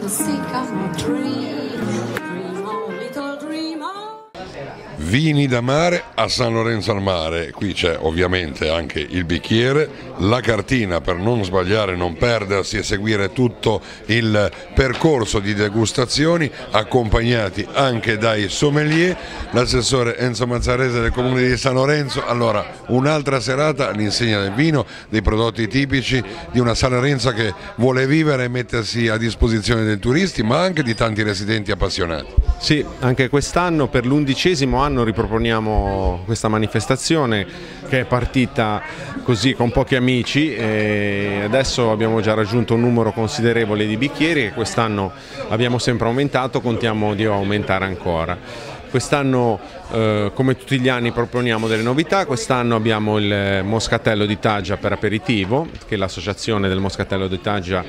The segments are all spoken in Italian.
Vini da mare a San Lorenzo al Mare, qui c'è ovviamente anche il bicchiere, la cartina per non sbagliare, non perdersi e seguire tutto il percorso di degustazioni, accompagnati anche dai sommelier, l'assessore Enzo Mazzarese del comune di San Lorenzo. Allora, un'altra serata all'insegna del vino, dei prodotti tipici di una San Lorenzo che vuole vivere e mettersi a disposizione dei turisti, ma anche di tanti residenti appassionati. Sì, anche quest'anno per l'11° anno riproponiamo questa manifestazione che è partita così con pochi amici e adesso abbiamo già raggiunto un numero considerevole di bicchieri e quest'anno abbiamo sempre aumentato, contiamo di aumentare ancora. Quest'anno come tutti gli anni proponiamo delle novità, quest'anno abbiamo il Moscatello di Taggia per aperitivo che l'associazione del Moscatello di Taggia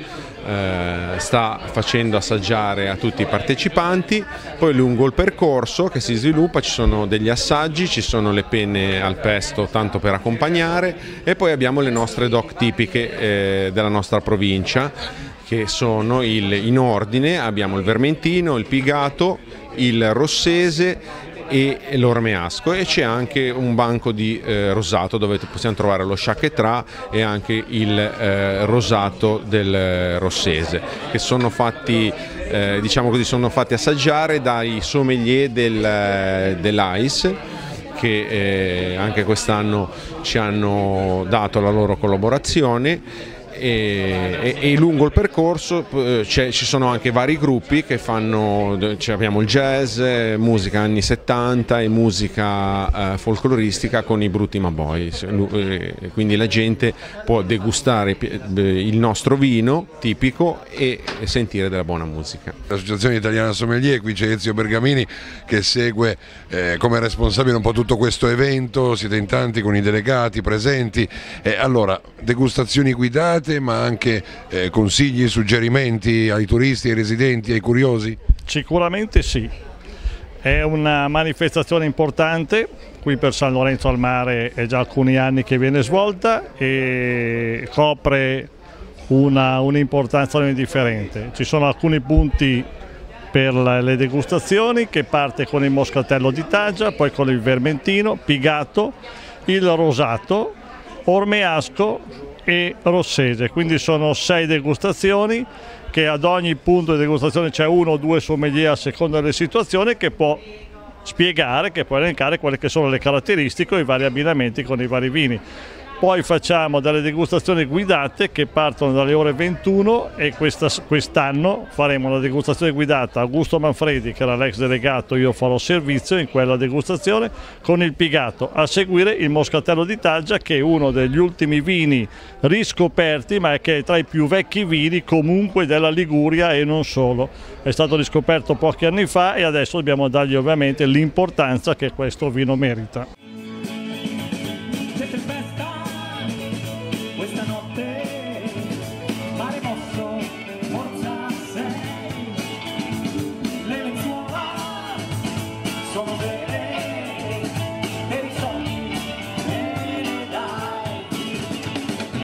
sta facendo assaggiare a tutti i partecipanti. Poi lungo il percorso che si sviluppa ci sono degli assaggi, ci sono le penne al pesto tanto per accompagnare e poi abbiamo le nostre DOC tipiche della nostra provincia che sono in ordine, abbiamo il vermentino, il pigato, il rossese e l'ormeasco e c'è anche un banco di rosato dove possiamo trovare lo sciacquetrà e anche il rosato del rossese che sono fatti diciamo così, sono fatti assaggiare dai sommelier dell'AIS che anche quest'anno ci hanno dato la loro collaborazione. E lungo il percorso ci sono anche vari gruppi che fanno, abbiamo il jazz, musica anni 70 e musica folcloristica con i Brutti Maboi, quindi la gente può degustare il nostro vino tipico e sentire della buona musica. L'Associazione Italiana Sommelier, qui c'è Ezio Bergamini che segue come responsabile un po' tutto questo evento, siete in tanti con i delegati presenti, allora degustazioni guidate ma anche consigli, suggerimenti ai turisti, ai residenti, ai curiosi? Sicuramente sì, è una manifestazione importante, qui per San Lorenzo al Mare è già alcuni anni che viene svolta e copre un'importanza non indifferente. Ci sono alcuni punti per le degustazioni che parte con il Moscatello di Taggia, poi con il vermentino, pigato, il rosato, ormeasco e rossese, quindi sono 6 degustazioni che ad ogni punto di degustazione c'è 1 o 2 sommelier a seconda delle situazioni che può spiegare, che può elencare quelle che sono le caratteristiche o i vari abbinamenti con i vari vini. Poi facciamo delle degustazioni guidate che partono dalle ore 21 e quest'anno faremo una degustazione guidata. Augusto Manfredi, che era l'ex delegato, io farò servizio in quella degustazione con il pigato. A seguire il Moscatello di Taggia, che è uno degli ultimi vini riscoperti, ma che è tra i più vecchi vini comunque della Liguria e non solo. È stato riscoperto pochi anni fa e adesso dobbiamo dargli ovviamente l'importanza che questo vino merita.